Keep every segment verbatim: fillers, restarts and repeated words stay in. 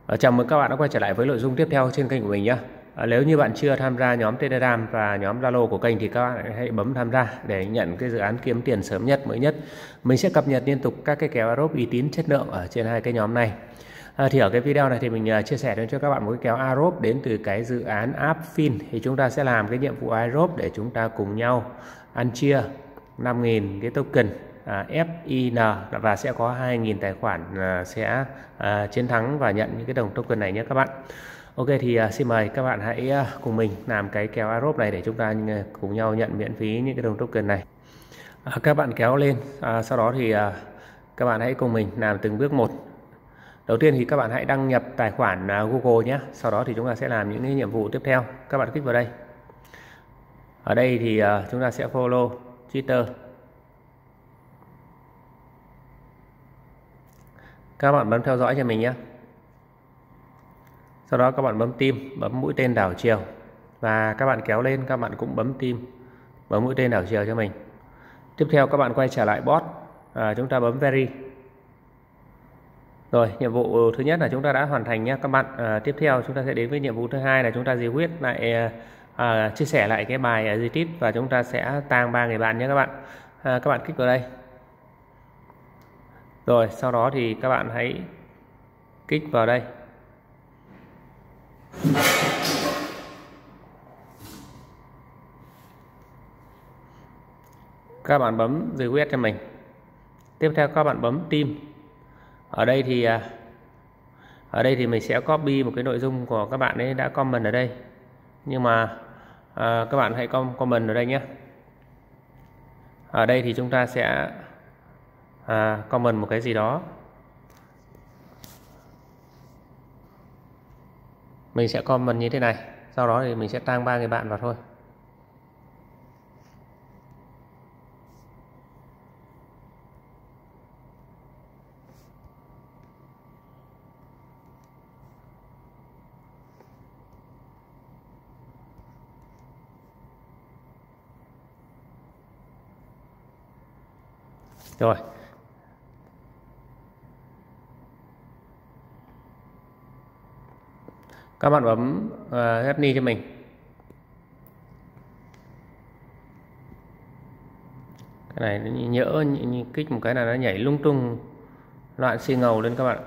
À, chào mừng các bạn đã quay trở lại với nội dung tiếp theo trên kênh của mình nhé. À, nếu như bạn chưa tham gia nhóm Telegram và nhóm Zalo của kênh thì các bạn hãy bấm tham gia để nhận cái dự án kiếm tiền sớm nhất, mới nhất. Mình sẽ cập nhật liên tục các cái kèo Aerobe uy tín, chất lượng ở trên hai cái nhóm này. À, thì ở cái video này thì mình uh, chia sẻ đến cho các bạn một cái kèo Aerobe đến từ cái dự án Appfin. Thì chúng ta sẽ làm cái nhiệm vụ Aerobe để chúng ta cùng nhau ăn chia năm nghìn cái token À, ép i en và sẽ có hai nghìn tài khoản à, sẽ à, chiến thắng và nhận những cái đồng token này nhé các bạn. Ok thì à, xin mời các bạn hãy à, cùng mình làm cái kèo Aerobe này để chúng ta cùng nhau nhận miễn phí những cái đồng token này. À, các bạn kéo lên, à, sau đó thì à, các bạn hãy cùng mình làm từng bước một. Đầu tiên thì các bạn hãy đăng nhập tài khoản à, Google nhé. Sau đó thì chúng ta sẽ làm những cái nhiệm vụ tiếp theo. Các bạn kích vào đây. Ở đây thì à, chúng ta sẽ follow Twitter. Các bạn bấm theo dõi cho mình nhé. Sau đó các bạn bấm tim, bấm mũi tên đảo chiều. Và các bạn kéo lên, các bạn cũng bấm tim, bấm mũi tên đảo chiều cho mình. Tiếp theo các bạn quay trở lại bot, à, chúng ta bấm Veri. Rồi, nhiệm vụ thứ nhất là chúng ta đã hoàn thành nhé các bạn. à, Tiếp theo chúng ta sẽ đến với nhiệm vụ thứ hai là chúng ta retweet lại, à, chia sẻ lại cái bài retweet và chúng ta sẽ tag ba người bạn nhé các bạn. à, Các bạn kích vào đây. Rồi sau đó thì các bạn hãy kích vào đây. Các bạn bấm retweet cho mình. Tiếp theo các bạn bấm tim. Ở đây thì ở đây thì mình sẽ copy một cái nội dung của các bạn ấy đã comment ở đây. Nhưng mà à, các bạn hãy comment ở đây nhé. Ở đây thì chúng ta sẽ à, comment một cái gì đó. Mình sẽ comment như thế này. Sau đó thì mình sẽ tag ba người bạn vào thôi. Rồi. Các bạn bấm uh, Ethny cho mình. Cái này nhỡ kích một cái là nó nhảy lung tung loạn xì ngầu lên các bạn.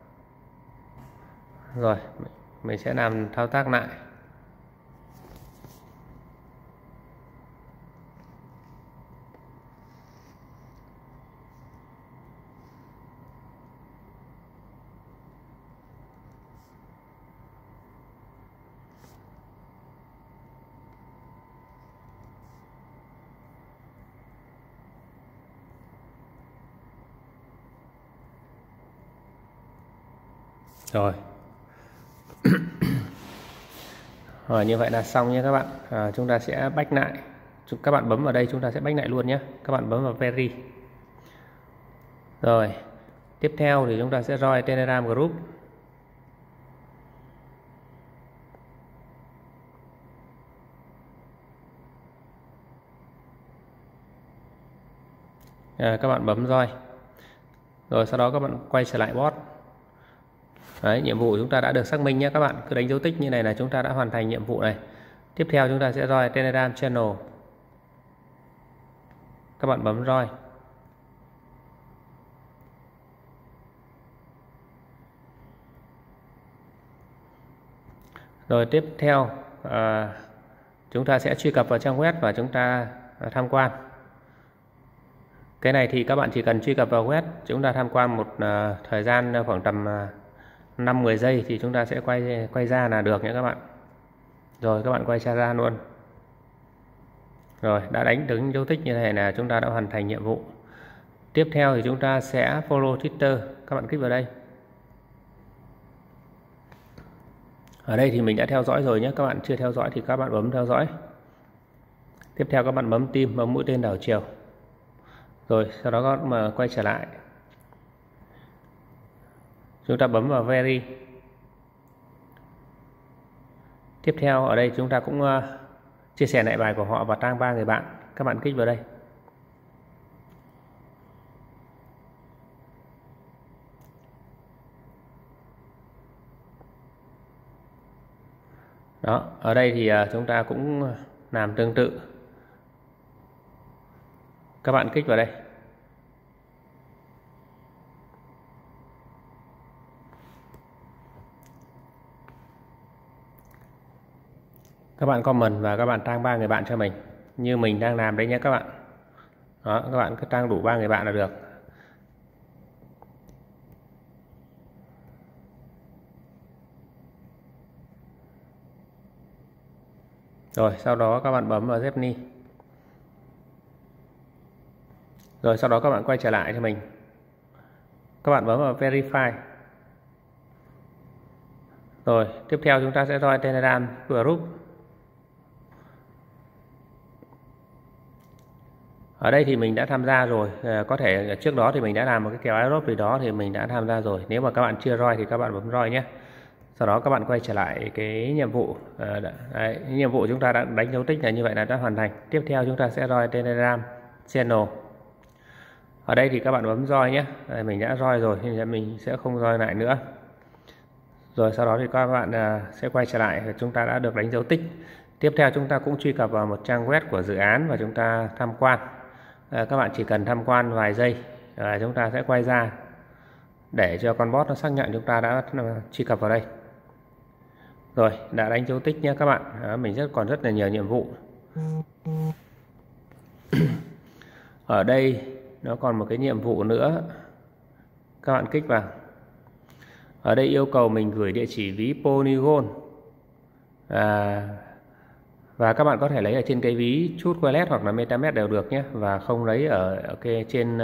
Rồi mình sẽ làm thao tác lại. Rồi. Rồi như vậy là xong nhé các bạn. à, Chúng ta sẽ back lại. Các bạn bấm vào đây chúng ta sẽ back lại luôn nhé. Các bạn bấm vào Veri. Rồi. Tiếp theo thì chúng ta sẽ join Telegram group. à, Các bạn bấm join. Rồi sau đó các bạn quay trở lại bot. Đấy, nhiệm vụ chúng ta đã được xác minh nhé các bạn. Cứ đánh dấu tích như này là chúng ta đã hoàn thành nhiệm vụ này. Tiếp theo chúng ta sẽ join Telegram channel. Các bạn bấm join. Rồi tiếp theo à, chúng ta sẽ truy cập vào trang web và chúng ta à, tham quan. Cái này thì các bạn chỉ cần truy cập vào web, chúng ta tham quan một à, thời gian khoảng tầm à, năm mười giây thì chúng ta sẽ quay quay ra là được nhé các bạn. Rồi các bạn quay ra luôn. Rồi đã đánh đứng dấu tích như thế này là chúng ta đã hoàn thành nhiệm vụ. Tiếp theo thì chúng ta sẽ follow Twitter. Các bạn kích vào đây. Ở đây thì mình đã theo dõi rồi nhé. Các bạn chưa theo dõi thì các bạn bấm theo dõi. Tiếp theo các bạn bấm tim, bấm mũi tên đảo chiều. Rồi sau đó các bạn mà quay trở lại. Chúng ta bấm vào Veri. Tiếp theo ở đây chúng ta cũng uh, chia sẻ lại bài của họ và tag ba người bạn. Các bạn kích vào đây. Đó, ở đây thì chúng ta cũng làm tương tự. Các bạn kích vào đây. Các bạn comment và các bạn tăng ba người bạn cho mình như mình đang làm đấy nhé các bạn. Đó, các bạn cứ tăng đủ ba người bạn là được. Rồi sau đó các bạn bấm vào Zepni. Rồi sau đó các bạn quay trở lại cho mình. Các bạn bấm vào Verify. Rồi tiếp theo chúng ta sẽ join Telegram Group. Ở đây thì mình đã tham gia rồi, có thể trước đó thì mình đã làm một cái kèo airdrop gì đó thì mình đã tham gia rồi. Nếu mà các bạn chưa join thì các bạn bấm join nhé. Sau đó các bạn quay trở lại cái nhiệm vụ. Đấy, nhiệm vụ chúng ta đã đánh dấu tích là như vậy là đã hoàn thành. Tiếp theo chúng ta sẽ join Telegram channel. Ở đây thì các bạn bấm join nhé. Đây, mình đã join rồi nên mình sẽ không join lại nữa. Rồi sau đó thì các bạn sẽ quay trở lại, chúng ta đã được đánh dấu tích. Tiếp theo chúng ta cũng truy cập vào một trang web của dự án và chúng ta tham quan. À, các bạn chỉ cần tham quan vài giây, à, chúng ta sẽ quay ra để cho con bot nó xác nhận chúng ta đã truy cập vào đây. Rồi, đã đánh dấu tích nhé các bạn. À, mình rất còn rất là nhiều nhiệm vụ. Ở đây nó còn một cái nhiệm vụ nữa. Các bạn kích vào. Ở đây yêu cầu mình gửi địa chỉ ví Polygon. À, và các bạn có thể lấy ở trên cái ví Trust Wallet hoặc là MetaMask đều được nhé, và không lấy ở, ở cái trên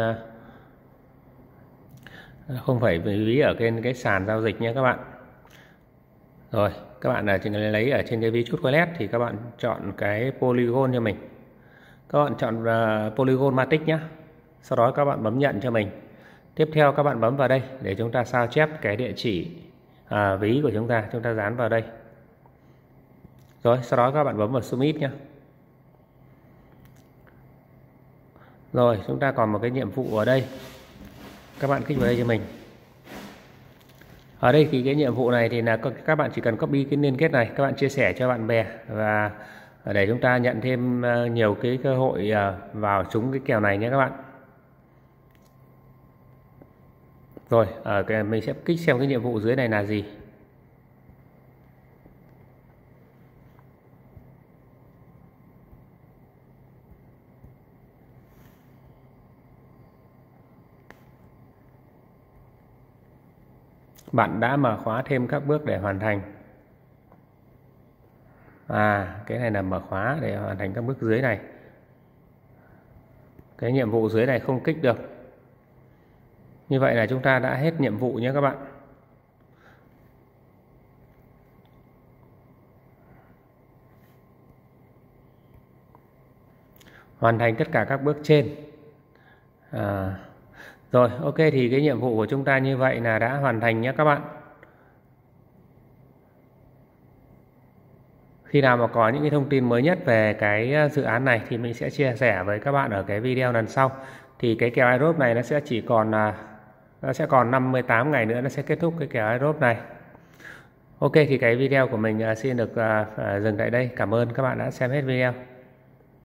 không phải ví ở cái cái sàn giao dịch nhé các bạn. Rồi các bạn là chỉ lấy ở trên cái ví Trust Wallet thì các bạn chọn cái Polygon cho mình. Các bạn chọn uh, Polygon Matic nhé. Sau đó các bạn bấm nhận cho mình. Tiếp theo các bạn bấm vào đây để chúng ta sao chép cái địa chỉ à, ví của chúng ta, chúng ta dán vào đây. Rồi sau đó các bạn bấm vào Submit nhé. Rồi chúng ta còn một cái nhiệm vụ ở đây. Các bạn kích vào đây cho mình. Ở đây thì cái nhiệm vụ này thì là các bạn chỉ cần copy cái liên kết này, các bạn chia sẻ cho bạn bè và để chúng ta nhận thêm nhiều cái cơ hội vào trúng cái kèo này nhé các bạn. Rồi ở cái mình sẽ kích xem cái nhiệm vụ dưới này là gì. Bạn đã mở khóa thêm các bước để hoàn thành. À, cái này là mở khóa để hoàn thành các bước dưới này. Cái nhiệm vụ dưới này không kích được. Như vậy là chúng ta đã hết nhiệm vụ nhé các bạn. Hoàn thành tất cả các bước trên. À, rồi, ok thì cái nhiệm vụ của chúng ta như vậy là đã hoàn thành nhé các bạn. Khi nào mà có những cái thông tin mới nhất về cái dự án này thì mình sẽ chia sẻ với các bạn ở cái video lần sau. Thì cái kèo airdrop này nó sẽ chỉ còn nó sẽ còn năm mươi tám ngày nữa nó sẽ kết thúc cái kèo airdrop này. Ok thì cái video của mình xin được dừng tại đây. Cảm ơn các bạn đã xem hết video.